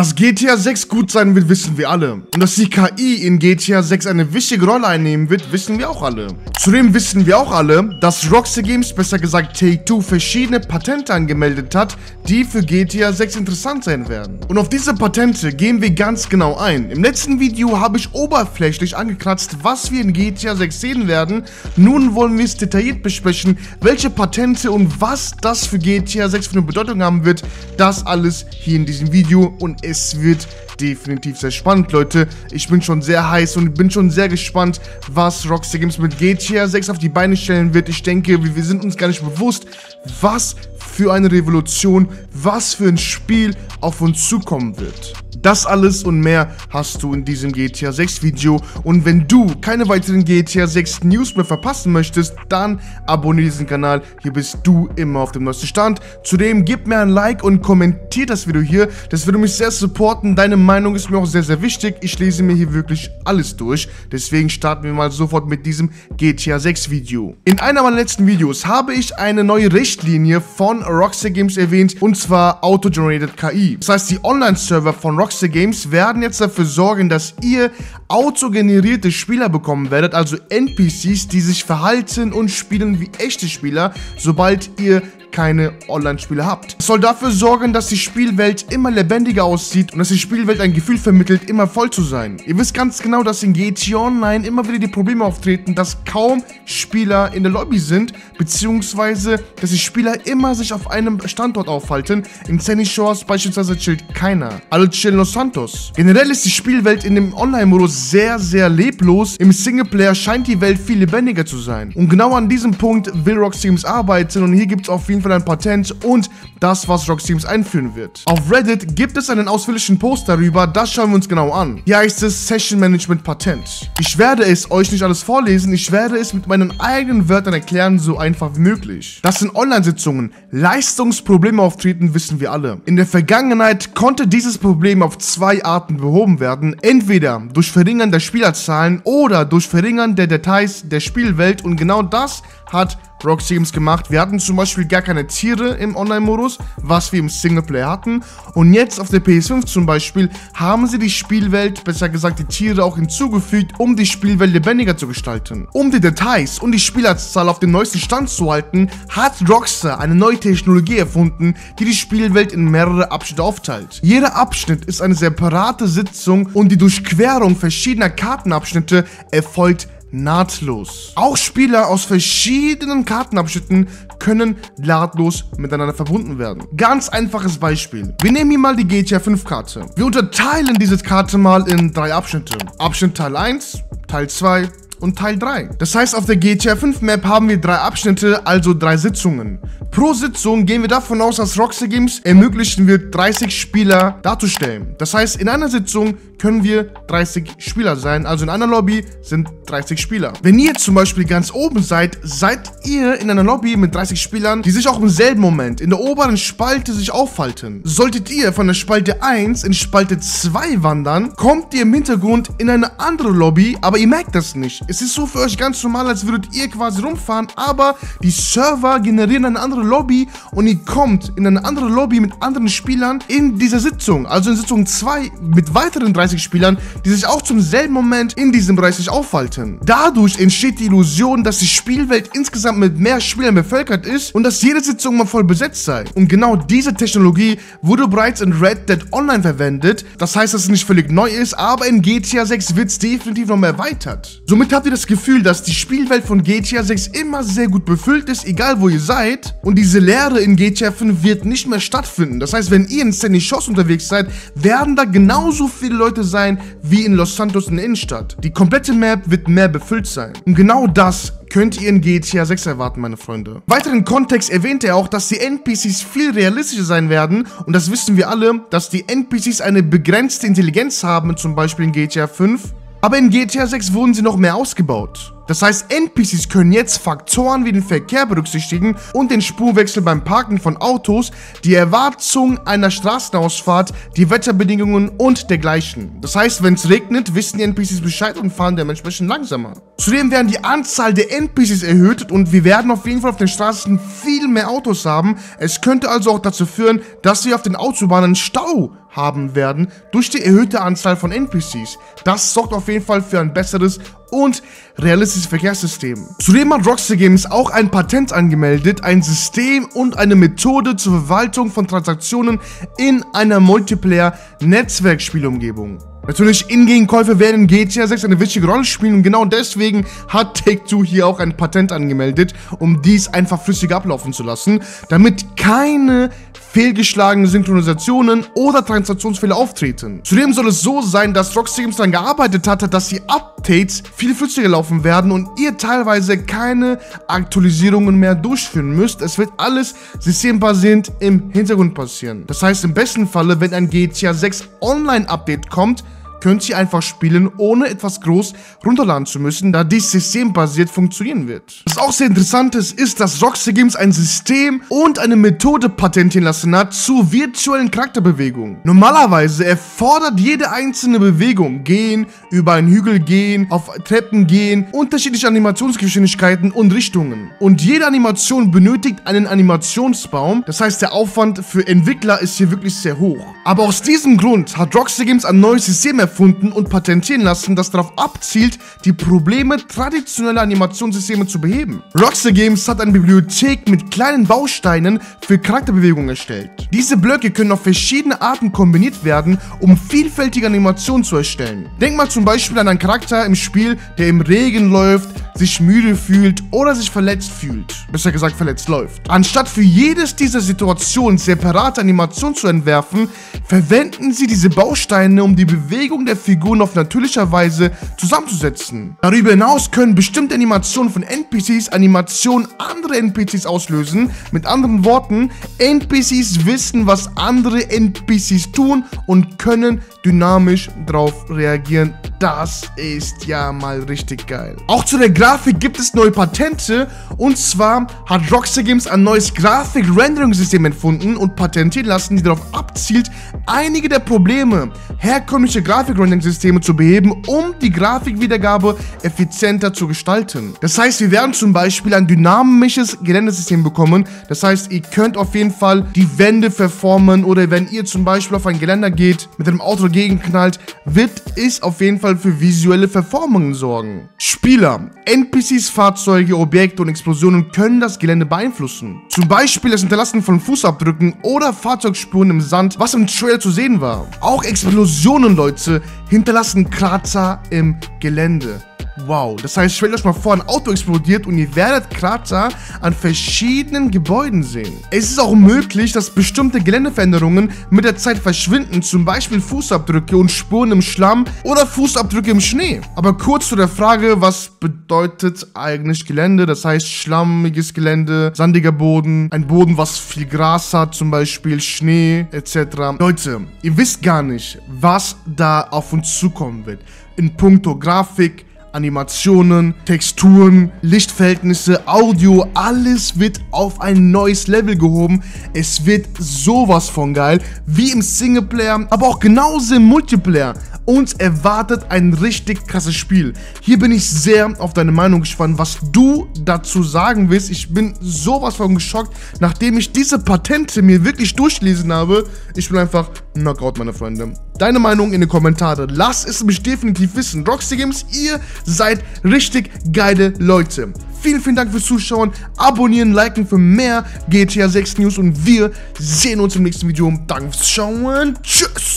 Dass GTA 6 gut sein wird, wissen wir alle. Und dass die KI in GTA 6 eine wichtige Rolle einnehmen wird, wissen wir auch alle. Zudem wissen wir auch alle, dass Rockstar Games, besser gesagt Take-Two, verschiedene Patente angemeldet hat, die für GTA 6 interessant sein werden. Und auf diese Patente gehen wir ganz genau ein. Im letzten Video habe ich oberflächlich angekratzt, was wir in GTA 6 sehen werden. Nun wollen wir es detailliert besprechen, welche Patente und was das für GTA 6 für eine Bedeutung haben wird. Das alles hier in diesem Video und es wird definitiv sehr spannend, Leute. Ich bin schon sehr heiß und bin schon sehr gespannt, was Rockstar Games mit GTA 6 auf die Beine stellen wird. Ich denke, wir sind uns gar nicht bewusst, was für eine Revolution, was für ein Spiel auf uns zukommen wird. Das alles und mehr hast du in diesem GTA 6 Video. Und wenn du keine weiteren GTA 6 News mehr verpassen möchtest, dann abonniere diesen Kanal. Hier bist du immer auf dem neuesten Stand. Zudem gib mir ein Like und kommentier das Video hier. Das würde mich sehr supporten. Deine Meinung ist mir auch sehr, sehr wichtig. Ich lese mir hier wirklich alles durch. Deswegen starten wir mal sofort mit diesem GTA 6 Video. In einer meiner letzten Videos habe ich eine neue Richtlinie von Rockstar Games erwähnt, und zwar Auto-Generated KI. Das heißt, die Online-Server von Rockstar Games werden jetzt dafür sorgen, dass ihr autogenerierte Spieler bekommen werdet, also NPCs, die sich verhalten und spielen wie echte Spieler, sobald ihr keine Online-Spiele habt. Es soll dafür sorgen, dass die Spielwelt immer lebendiger aussieht und dass die Spielwelt ein Gefühl vermittelt, immer voll zu sein. Ihr wisst ganz genau, dass in GTA Online immer wieder die Probleme auftreten, dass kaum Spieler in der Lobby sind, beziehungsweise dass die Spieler immer sich auf einem Standort aufhalten. In Sunny Shores beispielsweise chillt keiner. Alle chillen Los Santos. Generell ist die Spielwelt in dem Online-Modus sehr, sehr leblos. Im Singleplayer scheint die Welt viel lebendiger zu sein. Und genau an diesem Punkt will Rockstar Games arbeiten und hier gibt es auf jeden Fall ein Patent und das, was Rockstar Games einführen wird. Auf Reddit gibt es einen ausführlichen Post darüber, das schauen wir uns genau an. Hier heißt es Session Management Patent. Ich werde es euch nicht alles vorlesen, ich werde es mit meinen eigenen Wörtern erklären, so einfach wie möglich. Dass in Online-Sitzungen Leistungsprobleme auftreten, wissen wir alle. In der Vergangenheit konnte dieses Problem auf zwei Arten behoben werden, entweder durch Verringern der Spielerzahlen oder durch Verringern der Details der Spielwelt, und genau das hat Rockstar Games gemacht. Wir hatten zum Beispiel gar keine Tiere im Online-Modus, was wir im Singleplayer hatten. Und jetzt auf der PS5 zum Beispiel haben sie die Spielwelt, besser gesagt die Tiere, auch hinzugefügt, um die Spielwelt lebendiger zu gestalten. Um die Details und die Spielerzahl auf dem neuesten Stand zu halten, hat Rockstar eine neue Technologie erfunden, die die Spielwelt in mehrere Abschnitte aufteilt. Jeder Abschnitt ist eine separate Sitzung und die Durchquerung verschiedener Kartenabschnitte erfolgt nahtlos. Auch Spieler aus verschiedenen Kartenabschnitten können nahtlos miteinander verbunden werden. Ganz einfaches Beispiel. Wir nehmen hier mal die GTA 5 Karte. Wir unterteilen diese Karte mal in 3 Abschnitte. Abschnitt Teil 1, Teil 2 und Teil 3. Das heißt, auf der GTA 5 Map haben wir 3 Abschnitte, also 3 Sitzungen. Pro Sitzung gehen wir davon aus, dass Rockstar Games ermöglichen wird, 30 Spieler darzustellen. Das heißt, in einer Sitzung können wir 30 Spieler sein, also in einer Lobby sind 30 Spieler. Wenn ihr zum Beispiel ganz oben seid, seid ihr in einer Lobby mit 30 Spielern, die sich auch im selben Moment in der oberen Spalte sich aufhalten. Solltet ihr von der Spalte 1 in Spalte 2 wandern, kommt ihr im Hintergrund in eine andere Lobby, aber ihr merkt das nicht. Es ist so für euch ganz normal, als würdet ihr quasi rumfahren, aber die Server generieren eine andere Lobby und ihr kommt in eine andere Lobby mit anderen Spielern in dieser Sitzung, also in Sitzung 2 mit weiteren 30 Spielern, die sich auch zum selben Moment in diesem Bereich sich aufhalten. Dadurch entsteht die Illusion, dass die Spielwelt insgesamt mit mehr Spielern bevölkert ist und dass jede Sitzung mal voll besetzt sei. Und genau diese Technologie wurde bereits in Red Dead Online verwendet. Das heißt, dass es nicht völlig neu ist, aber in GTA 6 wird es definitiv noch mehr erweitert. Somit habt ihr das Gefühl, dass die Spielwelt von GTA 6 immer sehr gut befüllt ist, egal wo ihr seid. Und diese Leere in GTA 5 wird nicht mehr stattfinden. Das heißt, wenn ihr in Sunny Shores unterwegs seid, werden da genauso viele Leute sein wie in Los Santos in der Innenstadt. Die komplette Map wird mehr befüllt sein. Und genau das könnt ihr in GTA 6 erwarten, meine Freunde. Weiteren Kontext erwähnt er auch, dass die NPCs viel realistischer sein werden. Und das wissen wir alle, dass die NPCs eine begrenzte Intelligenz haben, zum Beispiel in GTA 5. Aber in GTA 6 wurden sie noch mehr ausgebaut. Das heißt, NPCs können jetzt Faktoren wie den Verkehr berücksichtigen und den Spurwechsel beim Parken von Autos, die Erwartung einer Straßenausfahrt, die Wetterbedingungen und dergleichen. Das heißt, wenn es regnet, wissen die NPCs Bescheid und fahren dementsprechend langsamer. Zudem werden die Anzahl der NPCs erhöht und wir werden auf jeden Fall auf den Straßen viel mehr Autos haben. Es könnte also auch dazu führen, dass wir auf den Autobahnen Stau haben werden durch die erhöhte Anzahl von NPCs. Das sorgt auf jeden Fall für ein besseres und realistisches Verkehrssystem. Zudem hat Rockstar Games auch ein Patent angemeldet, ein System und eine Methode zur Verwaltung von Transaktionen in einer Multiplayer-Netzwerkspielumgebung. Natürlich, Ingame-Käufe werden in GTA 6 eine wichtige Rolle spielen und genau deswegen hat Take-Two hier auch ein Patent angemeldet, um dies einfach flüssig ablaufen zu lassen, damit keine fehlgeschlagene Synchronisationen oder Transaktionsfehler auftreten. Zudem soll es so sein, dass Rockstar Games daran gearbeitet hatte, dass die Updates viel flüssiger laufen werden und ihr teilweise keine Aktualisierungen mehr durchführen müsst. Es wird alles systembasierend im Hintergrund passieren. Das heißt, im besten Falle, wenn ein GTA 6 Online-Update kommt, könnt ihr einfach spielen, ohne etwas groß runterladen zu müssen, da dies systembasiert funktionieren wird. Was auch sehr interessant ist, dass Rockstar Games ein System und eine Methode patentieren lassen hat zur virtuellen Charakterbewegung. Normalerweise erfordert jede einzelne Bewegung, gehen, über einen Hügel gehen, auf Treppen gehen, unterschiedliche Animationsgeschwindigkeiten und Richtungen. Und jede Animation benötigt einen Animationsbaum, das heißt, der Aufwand für Entwickler ist hier wirklich sehr hoch. Aber aus diesem Grund hat Rockstar Games ein neues System erfunden und patentieren lassen, das darauf abzielt, die Probleme traditioneller Animationssysteme zu beheben. Rockstar Games hat eine Bibliothek mit kleinen Bausteinen für Charakterbewegungen erstellt. Diese Blöcke können auf verschiedene Arten kombiniert werden, um vielfältige Animationen zu erstellen. Denk mal zum Beispiel an einen Charakter im Spiel, der im Regen läuft, sich müde fühlt oder sich verletzt fühlt. Besser gesagt, verletzt läuft. Anstatt für jedes dieser Situationen separate Animationen zu entwerfen, verwenden sie diese Bausteine, um die Bewegung der Figuren auf natürlicher Weise zusammenzusetzen. Darüber hinaus können bestimmte Animationen von NPCs Animationen anderer NPCs auslösen. Mit anderen Worten, NPCs wissen, was andere NPCs tun und können dynamisch darauf reagieren. Das ist ja mal richtig geil. Auch zu der Grafik gibt es neue Patente, und zwar hat Rockstar Games ein neues Grafik-Rendering-System erfunden und patentieren lassen, die darauf abzielt, einige der Probleme herkömmlicher Grafik-Rendering-Systeme zu beheben, um die Grafikwiedergabe effizienter zu gestalten. Das heißt, wir werden zum Beispiel ein dynamisches Geländesystem bekommen. Das heißt, ihr könnt auf jeden Fall die Wände verformen, oder wenn ihr zum Beispiel auf ein Geländer geht, mit einem Auto gegenknallt, wird es auf jeden Fall für visuelle Verformungen sorgen. Spieler, NPCs, Fahrzeuge, Objekte und Explosionen können das Gelände beeinflussen. Zum Beispiel das Hinterlassen von Fußabdrücken oder Fahrzeugspuren im Sand, was im Trailer zu sehen war. Auch Explosionen, Leute, hinterlassen Krater im Gelände. Wow, das heißt, stellt euch mal vor, ein Auto explodiert und ihr werdet Krater an verschiedenen Gebäuden sehen. Es ist auch möglich, dass bestimmte Geländeveränderungen mit der Zeit verschwinden, zum Beispiel Fußabdrücke und Spuren im Schlamm oder Fußabdrücke im Schnee. Aber kurz zu der Frage, was bedeutet eigentlich Gelände? Das heißt, schlammiges Gelände, sandiger Boden, ein Boden, was viel Gras hat, zum Beispiel Schnee etc. Leute, ihr wisst gar nicht, was da auf uns zukommen wird. In puncto Grafik, Animationen, Texturen, Lichtverhältnisse, Audio, alles wird auf ein neues Level gehoben. Es wird sowas von geil, wie im Singleplayer, aber auch genauso im Multiplayer. Uns erwartet ein richtig krasses Spiel. Hier bin ich sehr auf deine Meinung gespannt, was du dazu sagen willst. Ich bin sowas von geschockt, nachdem ich diese Patente mir wirklich durchlesen habe. Ich bin einfach Knockout, meine Freunde. Deine Meinung in den Kommentaren. Lass es mich definitiv wissen. Rockstar Games, ihr seid richtig geile Leute. Vielen, vielen Dank fürs Zuschauen. Abonnieren, liken für mehr GTA 6 News und wir sehen uns im nächsten Video. Danke fürs Schauen. Tschüss.